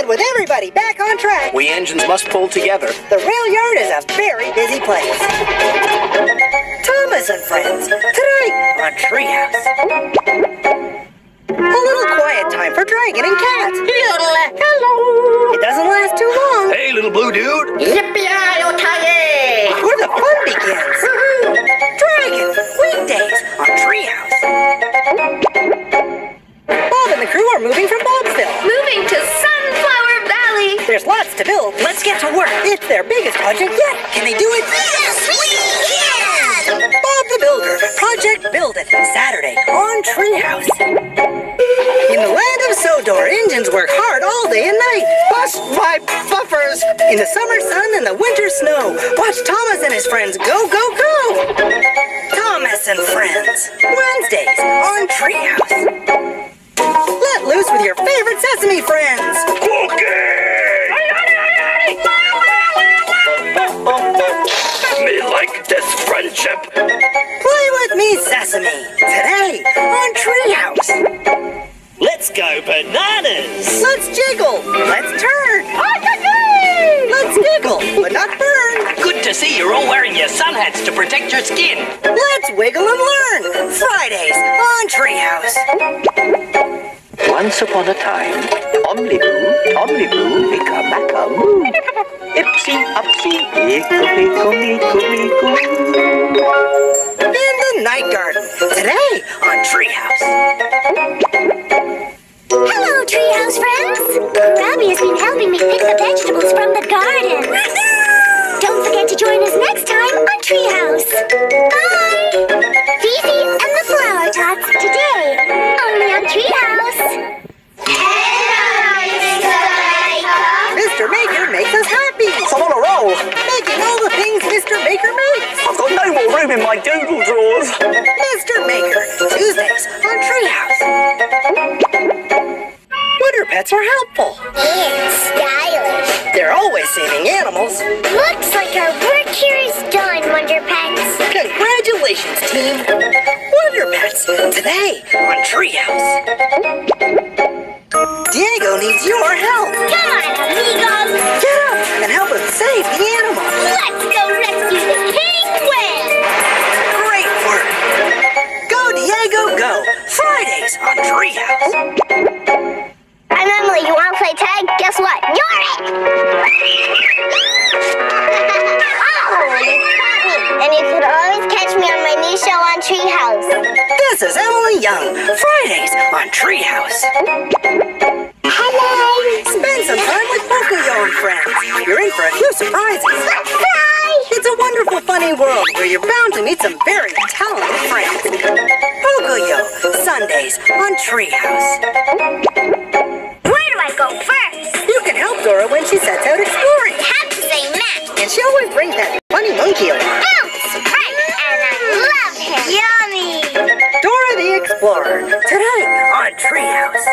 And with everybody back on track, we engines must pull together. The rail yard is a very busy place. Thomas and Friends, tonight on Treehouse. A little quiet time for Dragon and Cat. Hello. It doesn't last too long. Hey, little blue dude. Yippee-yi-yo-ki-yay! Where the fun begins. Dragon, weekdays on Treehouse. Bob and the crew are moving from Bobsville. Moving to Sunflower Valley. There's lots to build. Let's get to work. It's their biggest project yet. Can they do it? Yes, we can! Bob the Builder, Project Build It, Saturday on Treehouse. In the land of Sodor, engines work hard all day and night. Bust my buffers! In the summer sun and the winter snow, watch Thomas and his friends go, go, go! Thomas and Friends, Wednesdays on Treehouse. Let loose with your favorite Sesame friends. Me like this friendship. Play with me, Sesame, today on Treehouse. Let's go bananas! Let's jiggle, let's turn. Let's giggle, but not burn. Good to see you're all wearing your sun hats to protect your skin. Let's wiggle and learn. Fridays on Treehouse. Once upon a time, Tomly-Boo, Micka-Macka-Moo. Ipsy-upsy, Ickle-Pickle-Meekle-Meekle. In the night garden, today on Treehouse. Hello, Treehouse friends. Robbie has been helping me pick the vegetables from the garden. Don't forget to join us next time on Treehouse. Bye! Fifi and the Flower Tots today, only on Treehouse. Mr. Maker makes us happy. I'm on a roll. Making all the things Mr. Maker makes. I've got no more room in my doodle drawers. Mr. Maker, Tuesdays on Treehouse. Wonder Pets are helpful. And stylish. They're always saving animals. Looks like our work here is done, Wonder Pets. Congratulations, team. Wonder Pets, today on Treehouse. Diego needs your help. Come on, amigos. Get up and help him save the animal. Let's go rescue the penguin. Great work. Go, Diego, go. Fridays on Treehouse. I'm Emily. You want to play tag? Guess what? You're it. Oh, you caught me. And you can always catch me on my new show on Treehouse. This is Emily Young. Fridays on Treehouse. Hello. Spend some time with Pocoyo and friends. You're in for a few surprises. Surprise! It's a wonderful, funny world where you're bound to meet some very talented friends. Pocoyo, Sundays on Treehouse. Where do I go first? You can help Dora when she sets out exploring. Have to say Matt. And she always brings that funny monkey along. Right, and I love him. Yummy. Dora the Explorer, today on Treehouse.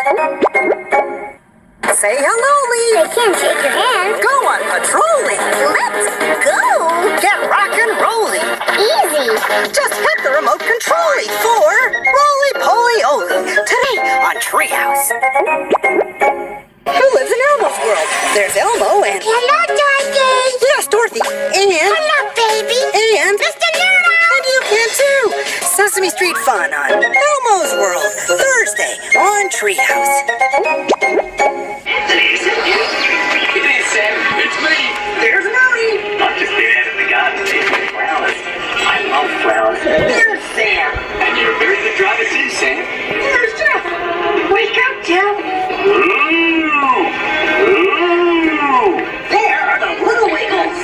Say hello, Lee. I can't shake your hand. Go on patrol, Lee. Let's go. Get rock and rolling. Easy. Just hit the remote control for Roly Poly Oly, today on Treehouse. Who lives in Elmo's world? There's Elmo and... Hello, Dorothy. Yes, Dorothy. And... Hello, baby. And... Mr. Noodle. And you can too. Sesame Street Fun on Elmo's World, Thursday on Treehouse. It is, Sam. It's me. There's Marie. I've just been out in the garden chasing flowers. I love flowers. There's Sam. And you're a very good driver too, Sam. There's Jeff. Wake up, Jeff. Ooh. There are the little wiggles.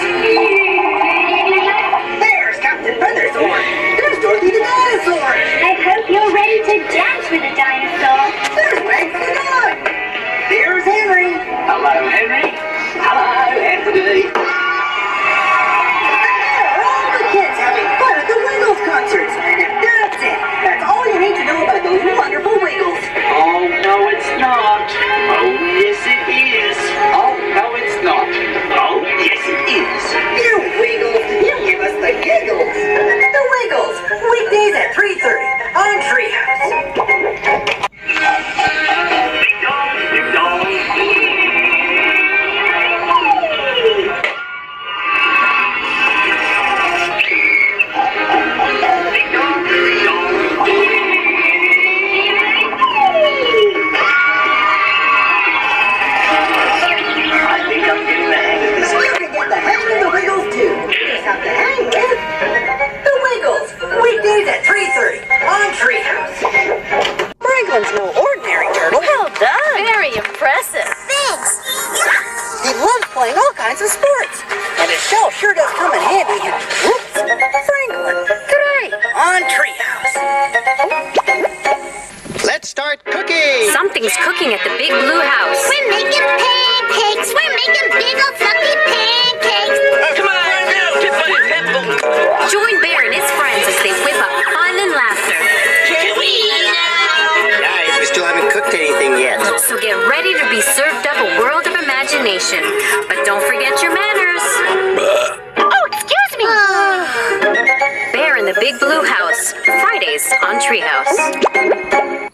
There's Captain Feathersword. There's Dorothy the dinosaur. I hope you're ready to dance with a dinosaur. There's Max the dog. There's Henry. Hello, Henry. Hello, Anthony. There are all the kids having fun at the Wiggles concerts. And that's it. That's all Franklin's no ordinary turtle. Well done. Very impressive. Thanks. He loves playing all kinds of sports. And his shell sure does come in handy in whoops, Franklin. Great. On Treehouse. Let's start cooking. Something's cooking at the Big Blue House. We're making pancakes. We're making big old fluffy pancakes. Come on, now, get my pimple. Join Bear and his friends as they whip up fun and laughter. Can we eat now? Guys, we still haven't cooked anything yet. So get ready to be served up a world of imagination. But don't forget your manners. Oh, excuse me. Bear in the Big Blue House. Fridays on Treehouse.